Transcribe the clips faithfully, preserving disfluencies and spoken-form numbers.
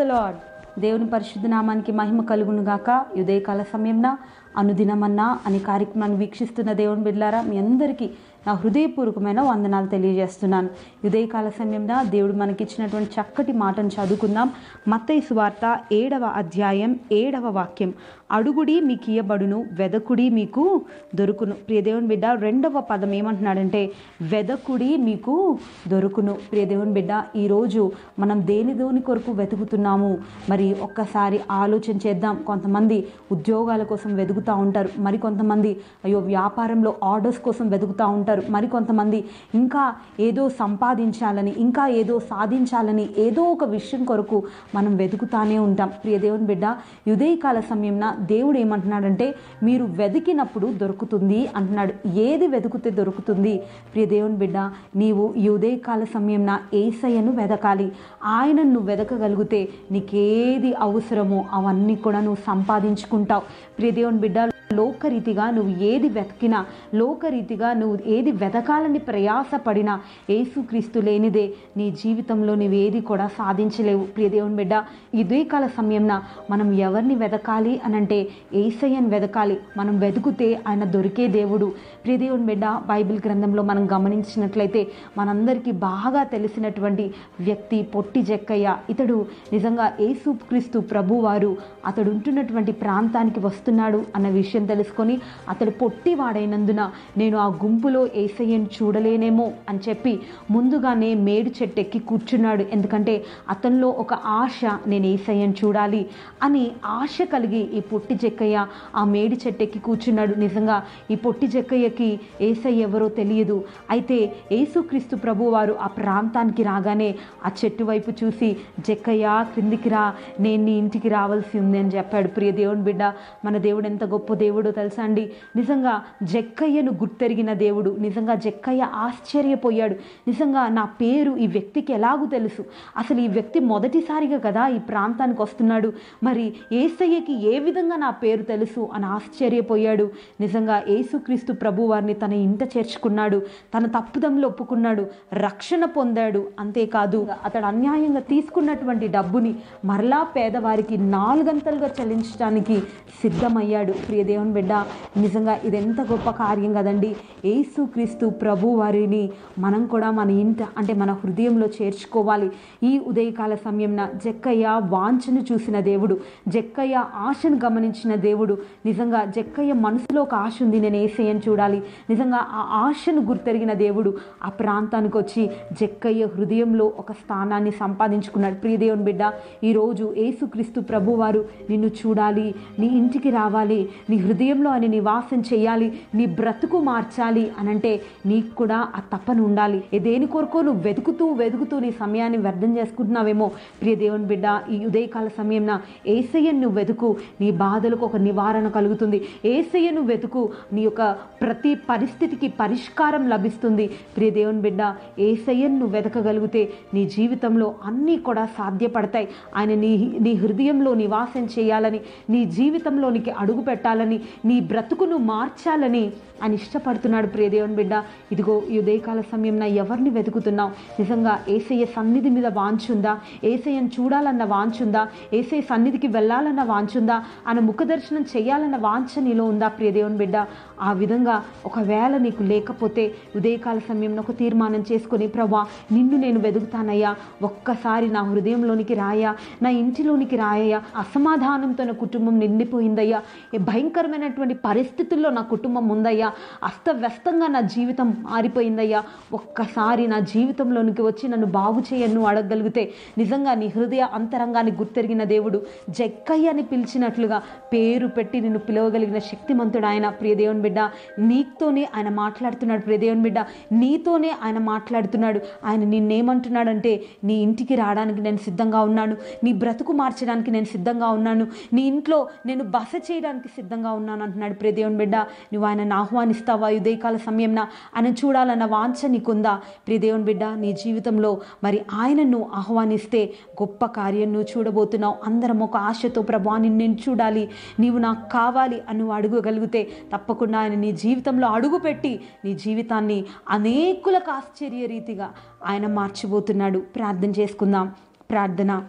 Lord. దేవుని పరిశుద్ధ నామానికి మహిమ కలుగును గాక. ఉదయకాల సమయంన అనుదినమన్నా అనే కార్యక్రమాన్ని వీక్షిస్తున్న దేవుని బిడ్డలారా, మీ అందరికీ నా హృదయపూర్వకమైన వందనాలు తెలియజేస్తున్నాను. ఉదయకాల సమయంలో దేవుడు మనకిచ్చినటువంటి చక్కటి మాటను చదువుకుందాం. మత్తయి సువార్త ఏడవ అధ్యాయం ఏడవ వాక్యం. అడుగుడి మీకు ఇయ్యబడును, వెదకుడి మీకు దొరుకును. ప్రియ దేవుని బిడ్డ, రెండవ పదం ఏమంటున్నాడంటే వెదకుడి మీకు దొరుకును. ప్రియ దేవుని బిడ్డ, ఈరోజు మనం దేని దేవుని కొరకు వెతుకుతున్నాము మరి ఒక్కసారి ఆలోచన చేద్దాం. కొంతమంది ఉద్యోగాల కోసం వెతుకుతూ ఉంటారు, మరి కొంతమంది అయ్యో వ్యాపారంలో ఆర్డర్స్ కోసం వెతుకుతూ ఉంటారు, మరి కొంతమంది ఇంకా ఏదో సంపాదించాలని, ఇంకా ఏదో సాధించాలని, ఏదో ఒక విషయం కొరకు మనం వెతుకుతానే ఉంటాం. ప్రియ దేవుని బిడ్డ, ఉదయకాల సమయంలో దేవుడు ఏమంటున్నాడంటే మీరు వెతికినప్పుడు దొరుకుతుంది అంటున్నాడు. ఏది వెతుకుతే దొరుకుతుంది? ప్రియ దేవుని బిడ్డ, నీవు ఈ ఉదయకాల సమయంలో యేసయ్యను వెదకాలి. ఆయనను నువ్వు వెదకగలిగితే నీకేది అవసరమో అవన్నీ కూడా నువ్వు సంపాదించుకుంటావు. ప్రియ దేవుని బిడ్డ, లోకరీతిగా నువ్వు ఏది వెతికినా, లోకరీతిగా నువ్వు ఏది వెతకాలని ప్రయాసపడినా యేసుక్రీస్తు లేనిదే నీ జీవితంలో నువ్వు ఏది కూడా సాధించలేవు. ప్రియ దేవుని బిడ్డ, ఇదే కాల సమయంలో మనం ఎవరిని వెతకాలి అనంటే యేసయ్యను వెతకాలి. మనం వెతుకుతే ఆయన దొరికే దేవుడు. ప్రియ దేవుని బిడ్డ, బైబిల్ గ్రంథంలో మనం గమనించినట్లయితే మనందరికీ బాగా తెలిసినటువంటి వ్యక్తి పొట్టి జక్కయ్య. ఇతడు నిజంగా యేసుక్రీస్తు ప్రభువారు అతడు ఉంటున్నటువంటి ప్రాంతానికి వస్తున్నాడు అన్న విషయం తెలుసుకొని అతడు పొట్టివాడైనందున నేను ఆ గుంపులో యేసయ్యను చూడలేనేమో అని చెప్పి ముందుగానే మేడు చెట్టు ఎక్కి కూర్చున్నాడు. ఎందుకంటే అతనిలో ఒక ఆశ, నేను యేసయ్యను చూడాలి అని ఆశ కలిగి ఈ పొట్టి జక్కయ్య ఆ మేడి చెట్టు ఎక్కి కూర్చున్నాడు. నిజంగా ఈ పొట్టి జక్కయ్యకి యేసయ్య ఎవరో తెలియదు. అయితే యేసుక్రీస్తు ప్రభు వారు ఆ ప్రాంతానికి రాగానే ఆ చెట్టు వైపు చూసి, జక్కయ్య క్రిందికి రా, నేను నీ ఇంటికి రావాల్సి ఉంది అని చెప్పాడు. ప్రియ దేవుని బిడ్డ, మన దేవుడు ఎంత గొప్ప దేవుడో తెలుసా అండి. నిజంగా జక్కయ్యను గుర్తెరిగిన దేవుడు. నిజంగా జక్కయ్య ఆశ్చర్యపోయాడు. నిజంగా నా పేరు ఈ వ్యక్తికి ఎలాగూ తెలుసు, అసలు ఈ వ్యక్తి మొదటిసారిగా కదా ఈ ప్రాంతానికి వస్తున్నాడు, మరి యేసయ్యకి ఏ విధంగా నా పేరు తెలుసు అని ఆశ్చర్యపోయాడు. నిజంగా యేసుక్రీస్తు ప్రభు వారిని తన ఇంట చేర్చుకున్నాడు, తన తప్పుదమ్ములు ఒప్పుకున్నాడు, రక్షణ పొందాడు. అంతేకాదు అతడు అన్యాయంగా తీసుకున్నటువంటి డబ్బుని మరలా పేదవారికి నాలుగంతలుగా చెల్లించడానికి సిద్ధమయ్యాడు. ప్రియ దేవుని బిడ్డ, నిజంగా ఇదెంత గొప్ప కార్యం కదండి. యేసుక్రీస్తు ప్రభు వారిని మనం కూడా మన ఇంట అంటే మన హృదయంలో చేర్చుకోవాలి. ఈ ఉదయకాల సమయంన జక్కయ్య వాంఛను చూసిన దేవుడు, జక్కయ్య ఆశను గమనించిన దేవుడు. నిజంగా జక్కయ్య మనసులో ఒక ఆశ ఉంది, నేను యేసయ్యను చూడాలి. నిజంగా ఆ ఆశను గుర్తెరిగిన దేవుడు ఆ ప్రాంతానికి వచ్చి జక్కయ్య హృదయంలో ఒక స్థానాన్ని సంపాదించుకున్నాడు. ప్రియ దేవుని బిడ్డ, ఈరోజు యేసుక్రీస్తు ప్రభు వారు నిన్ను చూడాలి, నీ ఇంటికి రావాలి, నీ హృదయంలో ఆయన నివాసం చేయాలి, నీ బ్రతుకు మార్చాలి అనంటే నీకు కూడా ఆ తపన ఉండాలి. దేని కొరకో నువ్వు వెతుకుతూ వెతుకుతూ నీ సమయాన్ని వ్యర్థం చేసుకుంటున్నావేమో. ప్రియ దేవుని బిడ్డ, ఈ ఉదయకాల సమయంన యేసయ్యను నువ్వు వెతుకు, నీ బాధలకు ఒక నివారణ కలుగుతుంది. యేసయ్యను వెతుకు, నీ యొక్క ప్రతి పరిస్థితికి పరిష్కారం లభిస్తుంది. ప్రియ దేవుని బిడ్డ, యేసయ్యను నువ్వు వెతకగలిగితే నీ జీవితంలో అన్నీ కూడా సాధ్యపడతాయి. ఆయన నీ నీ హృదయంలో నివాసం చేయాలని, నీ జీవితంలోనికి అడుగు పెట్టాలని, నీ బ్రతుకును మార్చాలని ఆయన ఇష్టపడుతున్నాడు. ప్రియ దేవుని బిడ్డ, ఇదిగో ఈ ఉదయకాల సమయంలో ఎవరిని వెతుకుతున్నావు? నిజంగా యేసయ్య సన్నిధి మీద వాంచుందా? యేసయ్యను చూడాలన్న వాంచుందా? యేసయ్య సన్నిధికి వెళ్ళాలన్న వాంచుందా? ఆయన ముఖదర్శనం చేయాలన్న వాంఛ నీలో ఉందా? ప్రియ దేవుని బిడ్డ, ఆ విధంగా ఒకవేళ నీకు లేకపోతే ఉదయకాల సమయంలో ఒక తీర్మానం చేసుకొని, ప్రభా నిన్ను నేను వెతుకుతానయ్యా, ఒక్కసారి నా హృదయంలోనికి రాయా, నా ఇంటిలోనికి రాయ్యా, అసమాధానంతో నా కుటుంబం నిండిపోయిందయ్యా, భయంకరమైనటువంటి పరిస్థితుల్లో నా కుటుంబం ఉందయ్యా, అస్తవ్యస్తంగా నా జీవితం మారిపోయిందయ్యా, ఒక్కసారి నా జీవితంలోనికి వచ్చి నన్ను బాగు చేయను అడగగలిగితే నిజంగా నీ హృదయ అంతరంగాన్ని గుర్తెరిగిన దేవుడు జక్కయ్య అని పిలిచినట్లుగా పేరు పెట్టి నిన్ను పిలవగలిగిన శక్తిమంతుడు ఆయన. ప్రియ దేవుని బిడ్డ, నీతోనే ఆయన మాట్లాడుతున్నాడు. ప్రియ దేవుని బిడ్డ, నీతోనే ఆయన మాట్లాడుతున్నాడు. ఆయన నిన్నేమంటున్నాడంటే, నీ ఇంటికి రావడానికి నేను సిద్ధంగా ఉన్నాను, నీ బ్రతుకు మార్చడానికి నేను సిద్ధంగా ఉన్నాను, నీ ఇంట్లో నేను బస చేయడానికి సిద్ధంగా ఉన్నాను అంటున్నాడు. ప్రియ దేవుని బిడ్డ, నువ్వు ఆయనను ఆహ్వానిస్తావా? ఉదయకాల సమయంన ఆయన చూడాలన్న వాంఛ నీకుందా? ప్రియ దేవుని బిడ్డ, నీ జీవితంలో మరి ఆయనను ఆహ్వానిస్తే గొప్ప కార్యం నువ్వు చూడబోతున్నావు. అందరం ఒక ఆశతో, ప్రభా నిన్ను నేను చూడాలి, నీవు నాకు కావాలి అని నువ్వు అడుగగలిగితే తప్పకుండా ఆయన నీ జీవితంలో అడుగుపెట్టి నీ జీవితాన్ని అనేకులకు ఆశ్చర్య రీతిగా ఆయన మార్చిపోతున్నాడు. ప్రార్థన చేసుకుందాం. ప్రార్థన.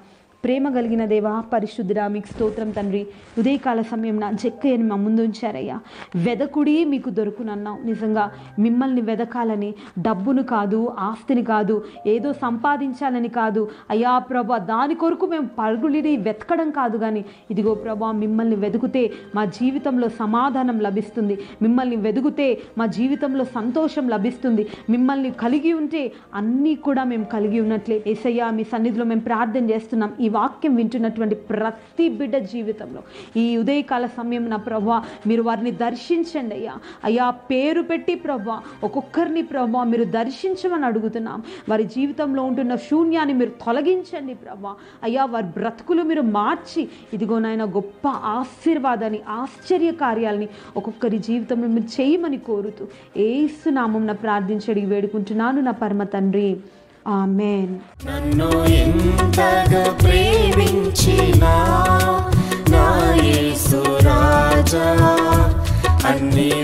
ప్రేమ కలిగిన దేవా, పరిశుద్ధుడా, మీకు స్తోత్రం తండ్రి. ఉదయకాల సమయం నా జక్కయ్యని మా ముందు ఉంచారయ్యా. వెదకుడి మీకు దొరుకునన్నావు. నిజంగా మిమ్మల్ని వెదకాలని, డబ్బును కాదు, ఆస్తిని కాదు, ఏదో సంపాదించాలని కాదు అయ్యా ప్రభా, దాని కొరకు మేము పరుగులిడి వెతకడం కాదు. కానీ ఇదిగో ప్రభా, మిమ్మల్ని వెతుకుతే మా జీవితంలో సమాధానం లభిస్తుంది. మిమ్మల్ని వెతుకుతే మా జీవితంలో సంతోషం లభిస్తుంది. మిమ్మల్ని కలిగి ఉంటే అన్నీ కూడా మేము కలిగి ఉన్నట్లే. యేసయ్యా, మీ సన్నిధిలో మేము ప్రార్థన చేస్తున్నాం. ఈ వాక్యం వింటున్నటువంటి ప్రతి బిడ్డ జీవితంలో ఈ ఉదయకాల సమయం నా ప్రభా, మీరు వారిని దర్శించండి అయ్యా. అయ్యా, పేరు పెట్టి ప్రభా ఒక్కొక్కరిని ప్రభా మీరు దర్శించమని అడుగుతున్నాం. వారి జీవితంలో ఉంటున్న శూన్యాన్ని మీరు తొలగించండి ప్రభా. అయ్యా, వారి బ్రతుకులు మీరు మార్చి ఇదిగో నాయన గొప్ప ఆశీర్వాదాన్ని, ఆశ్చర్య కార్యాలని ఒక్కొక్కరి జీవితంలో మీరు చేయమని కోరుతూ యేసు నామమున ప్రార్థించడి వేడుకుంటున్నాను నా పరమ తండ్రి, ఆమేన్. నన్ను ఎంతగా ప్రేమించిన నా యేసు రాజా, అన్ని